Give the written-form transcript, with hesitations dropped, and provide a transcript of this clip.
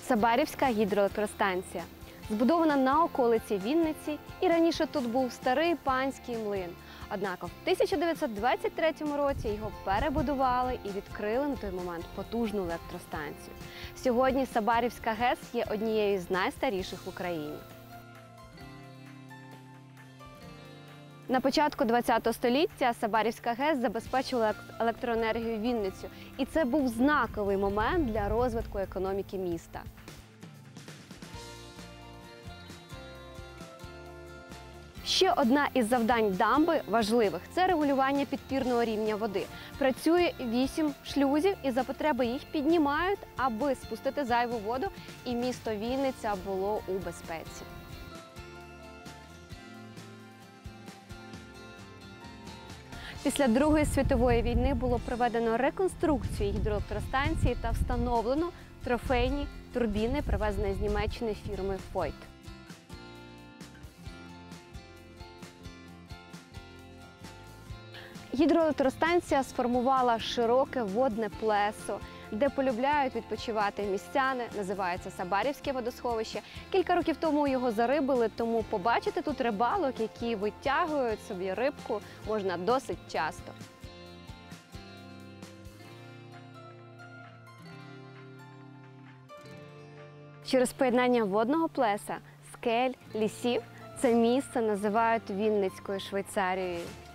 Сабарівська гідроелектростанція. Збудована на околиці Вінниці, і раніше тут був старий панський млин. Однак в 1923 році його перебудували і відкрили на той момент потужну електростанцію. Сьогодні Сабарівська ГЕС є однією з найстаріших в Україні. На початку ХХ століття Сабарівська ГЕС забезпечувала електроенергію Вінницю, і це був знаковий момент для розвитку економіки міста. Ще одна із завдань дамби важливих – це регулювання підпірного рівня води. Працює 8 шлюзів, і за потреби їх піднімають, аби спустити зайву воду, і місто Вінниця було у безпеці. Після Другої світової війни було проведено реконструкцію гідроелектростанції та встановлено трофейні турбіни, привезені з Німеччини фірмою Voith. Гідроелектростанція сформувала широке водне плесо, де полюбляють відпочивати містяни, називається Сабарівське водосховище. Кілька років тому його зарибили, тому побачити тут рибалок, які витягують собі рибку, можна досить часто. Через поєднання водного плеса, скель, лісів це місце називають Вінницькою Швейцарією.